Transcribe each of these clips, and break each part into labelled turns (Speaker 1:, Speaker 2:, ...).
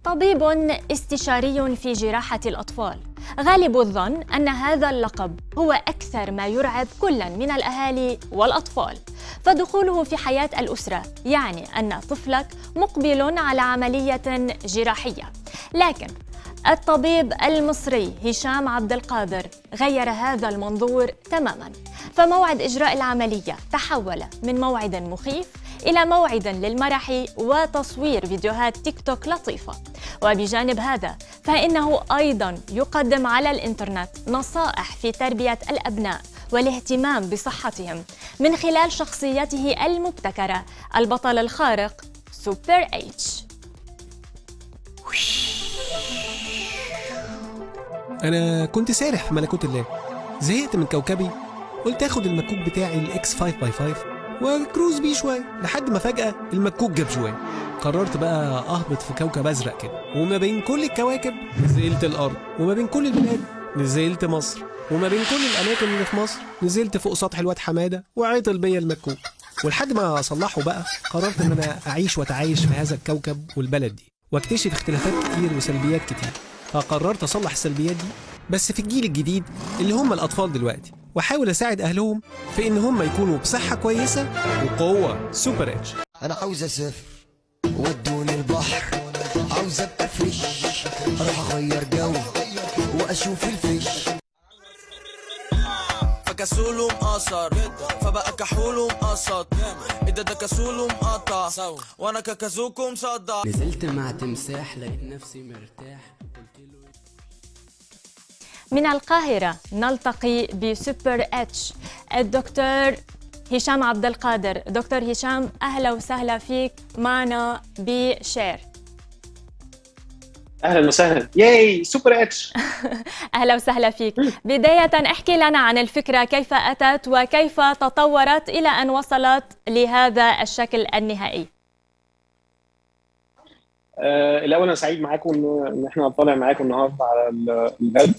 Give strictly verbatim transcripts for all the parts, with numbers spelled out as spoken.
Speaker 1: طبيب استشاري في جراحة الأطفال. غالب الظن أن هذا اللقب هو أكثر ما يرعب كلاً من الأهالي والأطفال، فدخوله في حياة الأسرة يعني أن طفلك مقبل على عملية جراحية. لكن الطبيب المصري هشام عبد القادر غير هذا المنظور تماماً، فموعد إجراء العملية تحول من موعد مخيف إلى موعد للمرح وتصوير فيديوهات تيك توك لطيفة. وبجانب هذا فإنه أيضاً يقدم على الإنترنت نصائح في تربية الأبناء والاهتمام بصحتهم من خلال شخصيته المبتكرة البطل الخارق سوبر اتش.
Speaker 2: أنا كنت سارح في ملكوت الله، زهقت من كوكبي، قلت آخد المكوك بتاعي الإكس خمسة باي خمسة وكروز بيه شوية لحد ما فجأة المكوك جاب شوية. قررت بقى أهبط في كوكب أزرق كده، وما بين كل الكواكب نزلت الأرض، وما بين كل البلاد نزلت مصر، وما بين كل الأماكن اللي في مصر نزلت فوق سطح الواد حمادة وعطل بيا المكوك. ولحد ما أصلحه بقى قررت إن أنا أعيش وأتعايش في هذا الكوكب والبلد دي، واكتشف اختلافات كتير وسلبيات كتير. فقررت أصلح السلبيات دي بس في الجيل الجديد اللي هم الأطفال دلوقتي، واحاول اساعد اهلهم في ان هم يكونوا بصحه كويسه وقوه سوبر اتش.
Speaker 3: انا عاوز اسافر ودوني البحر، عاوز ابقى فريش، اروح اغير جو واشوف الفيش.
Speaker 4: فكسول ومقصر فبقى كحول ومقسط، ايه ده ده كسول ومقطع وانا ككازوك ومصدع.
Speaker 5: نزلت مع تمساح لقيت نفسي مرتاح.
Speaker 1: من القاهرة نلتقي بسوبر اتش الدكتور هشام عبد القادر. دكتور هشام، أهلا وسهلا فيك معنا بشير.
Speaker 6: أهلا وسهلا، ياي سوبر اتش.
Speaker 1: أهلا وسهلا فيك. بداية احكي لنا عن الفكرة، كيف أتت وكيف تطورت إلى أن وصلت لهذا الشكل النهائي؟
Speaker 6: آه، الأول أنا سعيد معاكم إن إحنا نطلع معاكم النهارده على البث.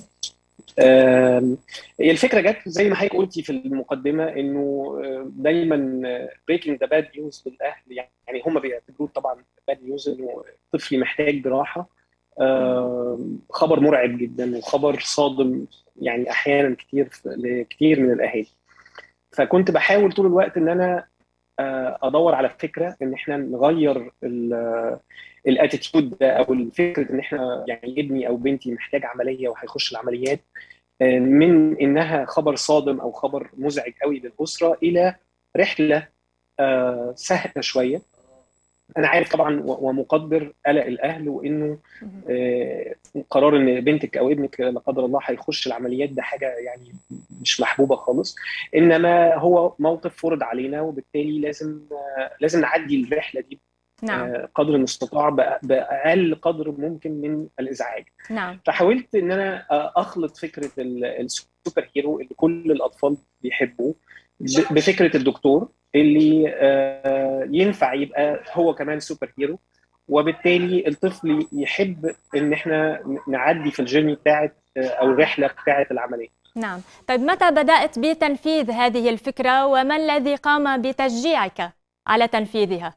Speaker 6: هي الفكره جت زي ما حضرتك قلتي في المقدمه، انه دايما بريكنج ذا باد نيوز للاهل، يعني هم بيعتبروه طبعا باد نيوز انه طفلي محتاج جراحه، خبر مرعب جدا وخبر صادم يعني احيانا كتير لكتير من الاهالي. فكنت بحاول طول الوقت ان انا ادور على فكره ان احنا نغير الاتيتيود ده، او الفكره ان احنا يعني ابني او بنتي محتاج عمليه وهيخش العمليات، من انها خبر صادم او خبر مزعج قوي للاسره الى رحله سهله شويه. انا عارف طبعا ومقدر قلق الاهل، وانه قرار ان بنتك او ابنك لا قدر الله هيخش العمليات ده حاجه يعني مش محبوبه خالص، انما هو موقف فرض علينا، وبالتالي لازم لازم نعدي الرحله دي نعم. قدر المستطاع باقل قدر ممكن من الازعاج.
Speaker 1: نعم.
Speaker 6: فحاولت ان انا اخلط فكره السوبر هيرو اللي كل الاطفال بيحبوه بفكره الدكتور اللي ينفع يبقى هو كمان سوبر هيرو، وبالتالي الطفل يحب ان احنا نعدي في الجيرني بتاعت او الرحله بتاعت العمليه.
Speaker 1: نعم. طيب متى بدأت بتنفيذ هذه الفكره وما الذي قام بتشجيعك على تنفيذها؟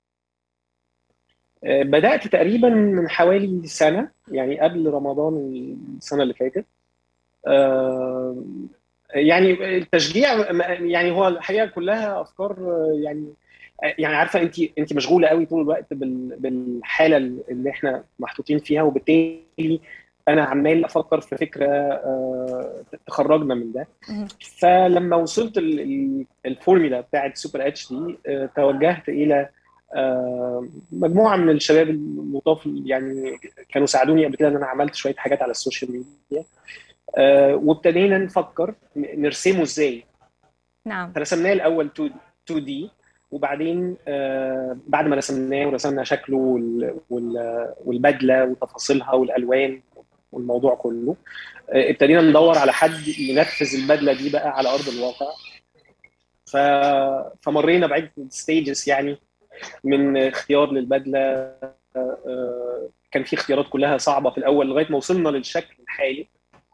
Speaker 6: بدأت تقريبا من حوالي سنة، يعني قبل رمضان السنة اللي فاتت. يعني التشجيع يعني هو الحقيقة كلها أفكار، يعني يعني عارفة أنت أنت مشغولة قوي طول الوقت بالحالة اللي احنا محطوطين فيها، وبالتالي أنا عمال أفكر في فكرة تخرجنا من ده. فلما وصلت الفورميلا بتاعت سوبر اتش دي توجهت إلى آه مجموعه من الشباب اللطاف، يعني كانوا ساعدوني قبل كده ان انا عملت شويه حاجات على السوشيال ميديا، آه وابتدينا نفكر نرسمه ازاي.
Speaker 1: نعم.
Speaker 6: فرسمناه الاول تو دي، وبعدين آه بعد ما رسمناه ورسمنا شكله والبدله وتفاصيلها والالوان والموضوع كله، آه ابتدينا ندور على حد ينفذ البدله دي بقى على ارض الواقع. فمرينا بعده ستيجز، يعني من اختيار للبدله، كان في اختيارات كلها صعبه في الاول لغايه ما وصلنا للشكل الحالي.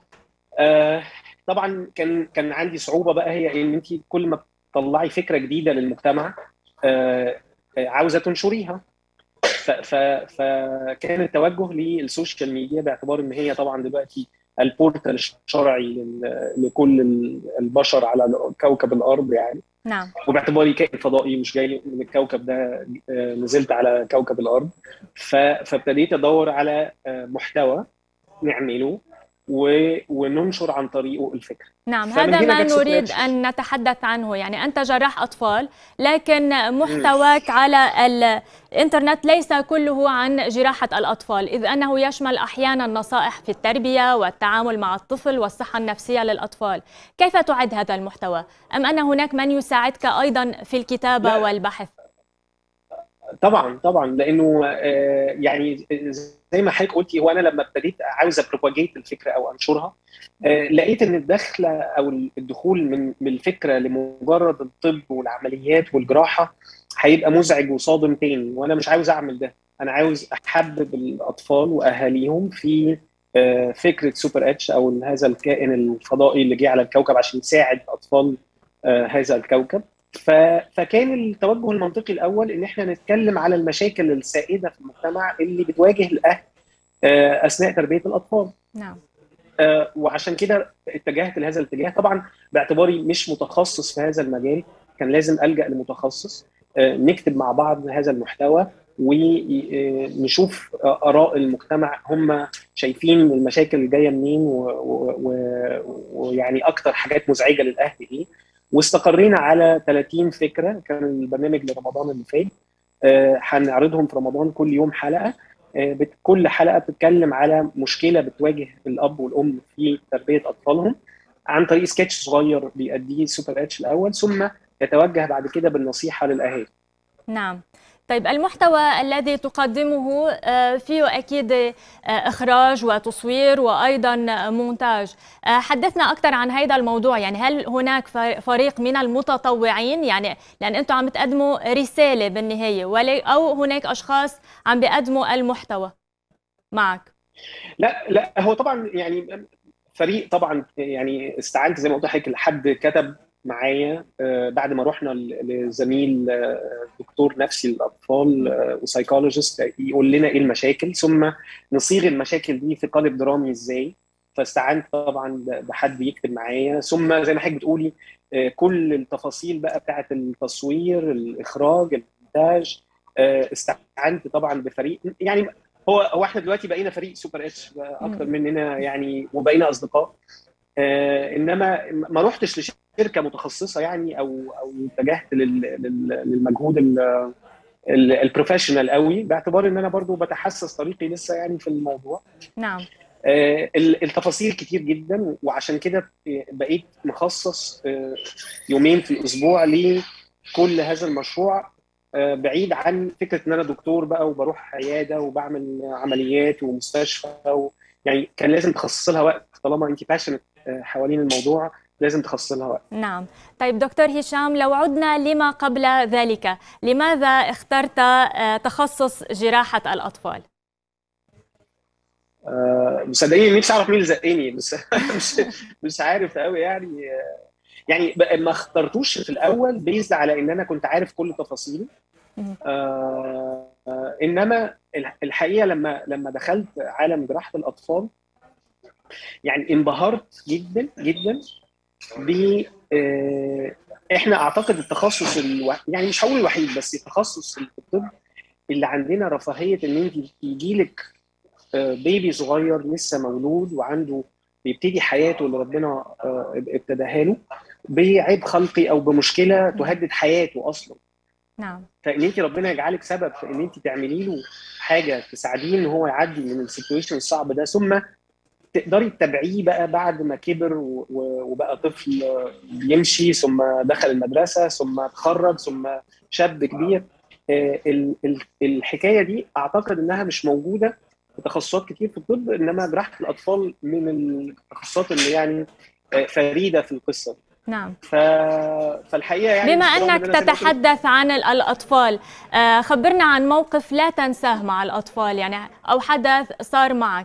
Speaker 6: طبعا كان كان عندي صعوبه بقى، هي ان انت كل ما تطلعي فكره جديده للمجتمع عاوزه تنشريها، فكان التوجه للسوشيال ميديا باعتبار ان هي طبعا دلوقتي البورتال الشرعي لكل البشر على كوكب الارض يعني.
Speaker 1: نعم.
Speaker 6: وباعتباري كائن فضائي مش جاي من الكوكب ده، نزلت على كوكب الارض، فابتديت ادور على محتوى نعمله وننشر عن طريقه الفكره.
Speaker 1: نعم، هذا ما نريد أن نتحدث عنه. يعني أنت جراح أطفال، لكن محتواك م. على الإنترنت ليس كله عن جراحة الأطفال، إذ أنه يشمل أحيانا نصائح في التربية والتعامل مع الطفل والصحة النفسية للأطفال. كيف تعد هذا المحتوى؟ أم أن هناك من يساعدك أيضا في الكتابة لا. والبحث؟
Speaker 6: طبعا طبعا، لانه يعني زي ما حضرتك قلتي، هو انا لما ابتديت عاوز ابروباجيت الفكره او انشرها، لقيت ان الدخله او الدخول من من الفكره لمجرد الطب والعمليات والجراحه هيبقى مزعج وصادم تاني، وانا مش عاوز اعمل ده. انا عاوز احبب الاطفال واهاليهم في فكره سوبر اتش او هذا الكائن الفضائي اللي جه على الكوكب عشان يساعد اطفال هذا الكوكب. فكان التوجه المنطقي الاول ان احنا نتكلم على المشاكل السائده في المجتمع اللي بتواجه الاهل اثناء تربيه الاطفال.
Speaker 1: نعم.
Speaker 6: وعشان كده اتجهت لهذا الاتجاه. طبعا باعتباري مش متخصص في هذا المجال، كان لازم الجا لمتخصص نكتب مع بعض هذا المحتوى ونشوف اراء المجتمع، هم شايفين المشاكل اللي جايه منين ويعني اكتر حاجات مزعجه للاهل ايه. واستقرينا على ثلاثين فكره، كان البرنامج لرمضان اللي فات، هنعرضهم في رمضان كل يوم حلقه. كل حلقه بتتكلم على مشكله بتواجه الاب والام في تربيه اطفالهم عن طريق سكتش صغير بيأديه سوبر اتش الاول، ثم يتوجه بعد كده بالنصيحه للاهالي.
Speaker 1: نعم. طيب، المحتوى الذي تقدمه فيه أكيد إخراج وتصوير وأيضا مونتاج. حدثنا أكثر عن هذا الموضوع. يعني هل هناك فريق من المتطوعين؟ يعني لأن أنتم عم تقدموا رسالة بالنهاية، أو هناك أشخاص عم بيقدموا المحتوى معك؟
Speaker 6: لا لا، هو طبعا يعني فريق. طبعا يعني استعنت زي ما قلت لحضرتك لحد كتب معايا بعد ما رحنا لزميل دكتور نفسي للاطفال وسايكولوجيست يقول لنا ايه المشاكل، ثم نصيغ المشاكل دي في قالب درامي ازاي. فاستعنت طبعا بحد يكتب معايا، ثم زي ما حضرتك بتقولي كل التفاصيل بقى بتاعه التصوير، الاخراج، الانتاج. استعنت طبعا بفريق. يعني هو هو احنا دلوقتي بقينا فريق سوبر اتش اكتر مننا يعني، وبقينا اصدقاء. آه انما ما رحتش لشركه متخصصه يعني، او او اتجهت للمجهود البروفيشنال قوي، باعتبار ان انا برضو بتحسس طريقي لسه يعني في الموضوع.
Speaker 1: نعم.
Speaker 6: آه التفاصيل كتير جدا، وعشان كده بقيت مخصص آه يومين في الاسبوع لكل هذا المشروع، آه بعيد عن فكره ان انا دكتور بقى وبروح عياده وبعمل عمليات ومستشفى و... يعني كان لازم تخصص لها وقت. طالما انت باشنت حوالين الموضوع لازم تخصص لها وقت.
Speaker 1: نعم. طيب دكتور هشام، لو عدنا لما قبل ذلك، لماذا اخترت تخصص جراحة الأطفال؟
Speaker 6: أه مصدقيني نفسي اعرف مين اللي زقني، بس مش مش عارف قوي يعني. يعني ما اخترتوش في الاول بيزد على ان انا كنت عارف كل تفاصيله. أه انما الحقيقه لما لما دخلت عالم جراحه الاطفال يعني انبهرت جدا جدا ب احنا اعتقد التخصص الو... يعني مش هقول الوحيد، بس التخصص في الطب اللي عندنا رفاهيه ان انت يجي لك بيبي صغير لسه مولود وعنده بيبتدي حياته اللي ربنا ابتداها له بعيب خلقي او بمشكله تهدد حياته اصلا.
Speaker 1: نعم.
Speaker 6: فان انت ربنا يجعلك سبب في ان انت تعملي له حاجه تساعديه ان هو يعدي من السيتويشن الصعب ده، ثم تقدري تتابعيه بقى بعد ما كبر وبقى طفل يمشي، ثم دخل المدرسه، ثم اتخرج، ثم شاب كبير. الحكايه دي اعتقد انها مش موجوده في تخصصات كتير في الطب، انما جراحه الاطفال من التخصصات اللي يعني فريده في القصه.
Speaker 1: نعم.
Speaker 6: ف... فالحقيقه يعني
Speaker 1: بما انك تتحدث عن الاطفال، خبرنا عن موقف لا تنساه مع الاطفال يعني، او حدث صار معك.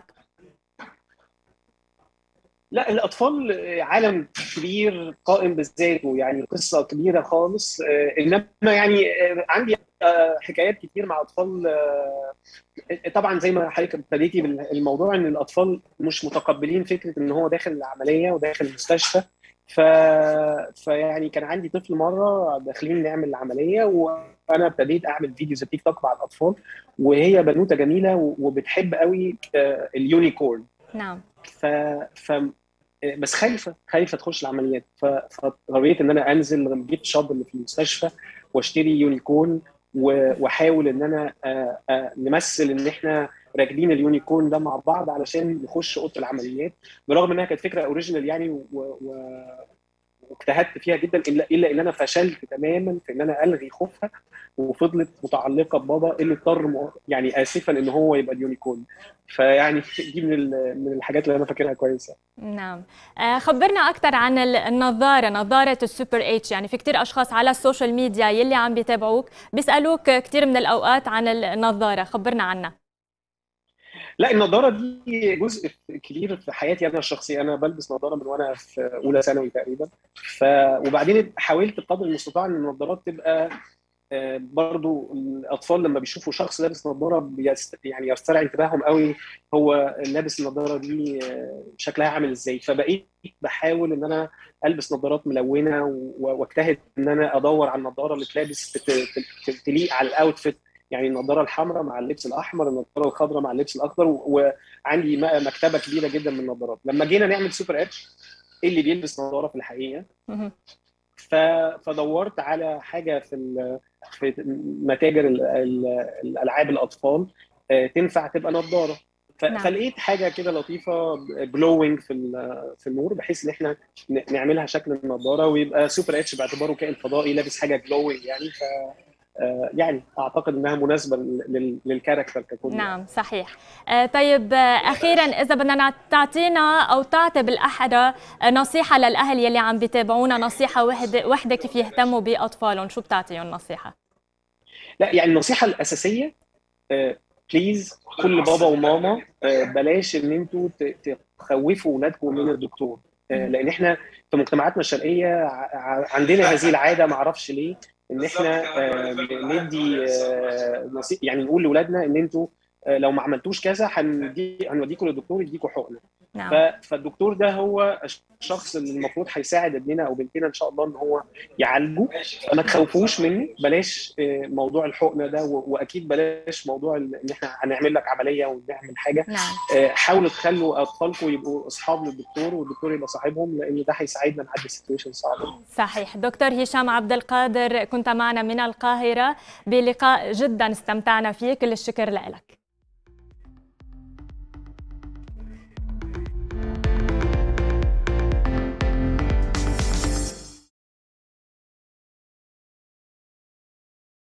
Speaker 6: لا، الاطفال عالم كبير قائم بذاته يعني، قصه كبيره خالص. انما يعني عندي حكايات كتير مع اطفال. طبعا زي ما حضرتك ابتديتي بالموضوع، ان الاطفال مش متقبلين فكره ان هو داخل العمليه وداخل المستشفى. ف... فيعني كان عندي طفل مره داخلين نعمل العمليه، وانا ابتديت اعمل فيديوز تيك توك مع الاطفال، وهي بنوته جميله وبتحب قوي اليونيكورن.
Speaker 1: نعم.
Speaker 6: ف... ف بس خايفه خايفه تخش العمليات، فاضطريت ان انا انزل الجيفت شوب اللي في المستشفى واشتري يونيكورن، واحاول ان انا نمثل ان احنا راكبين اليونيكورن ده مع بعض علشان نخش اوضه العمليات، برغم انها كانت فكره اوريجينال يعني، واجتهدت فيها جدا، الا الا ان انا فشلت تماما في ان انا الغي خوفها، وفضلت متعلقه ببابا اللي اضطر يعني اسفا ان هو يبقى اليونيكورن. فيعني دي من من الحاجات اللي انا فاكرها كويسه.
Speaker 1: نعم. خبرنا اكثر عن النظاره، نظاره السوبر اتش. يعني في كثير اشخاص على السوشيال ميديا يلي عم بيتابعوك بيسالوك كثير من الاوقات عن النظاره، خبرنا عنها.
Speaker 6: لا، النظاره دي جزء كبير في حياتي انا الشخصيه. انا بلبس نظاره من وانا في اولى ثانوي تقريبا. ف وبعدين حاولت بقدر المستطاع ان النظارات تبقى برضو الاطفال لما بيشوفوا شخص لابس نظاره بيست... يعني يسترعي انتباههم قوي هو لابس النظاره دي شكلها عامل ازاي. فبقيت بحاول ان انا البس نظارات ملونه، واجتهد ان انا ادور على النظاره اللي تلابس تليق على الاوتفيت. يعني النظاره الحمراء مع اللبس الاحمر، النظاره الخضراء مع اللبس الاخضر، وعندي مكتبه كبيره جدا من النظارات. لما جينا نعمل سوبر اتش، ايه اللي بيلبس نظاره في الحقيقه؟ فدورت على حاجه في في متاجر الالعاب الاطفال تنفع تبقى نظاره. فلقيت حاجه كده لطيفه جلوينج في في النور، بحيث ان احنا نعملها شكل النظاره، ويبقى سوبر اتش باعتباره كائن فضائي لابس حاجه جلوينج يعني. ف يعني اعتقد انها مناسبه للكاركتر ككل.
Speaker 1: نعم صحيح. طيب اخيرا، اذا بدنا تعطينا او تعطي بالاحرى نصيحه للاهل يلي عم بيتابعونا، نصيحه وحده وحده كيف يهتموا باطفالهم، شو بتعطيهم نصيحه؟
Speaker 6: لا يعني النصيحه الاساسيه، بليز كل بابا وماما بلاش ان انتوا تخوفوا اولادكم من الدكتور، لان احنا في مجتمعاتنا الشرقيه عندنا هذه العاده، ما اعرفش ليه، ان احنا ندي نصيحه، يعني نقول لاولادنا ان انتوا لو ما عملتوش كذا هنوديكم للدكتور يديكم حقنه. نعم. فالدكتور ده هو الشخص اللي المفروض هيساعد ابننا او بنتنا ان شاء الله ان هو يعالجه. فما تخوفوش منه، بلاش موضوع الحقنه ده، واكيد بلاش موضوع ان احنا هنعمل لك عمليه ونعمل حاجه.
Speaker 1: نعم.
Speaker 6: حاولوا تخلوا اطفالكم يبقوا اصحاب للدكتور، والدكتور يبقى صاحبهم، لان ده هيساعدنا نعدي سيتويشن صعبه.
Speaker 1: صحيح. دكتور هشام عبد القادر، كنت معنا من القاهره بلقاء جدا استمتعنا فيه، كل الشكر لك.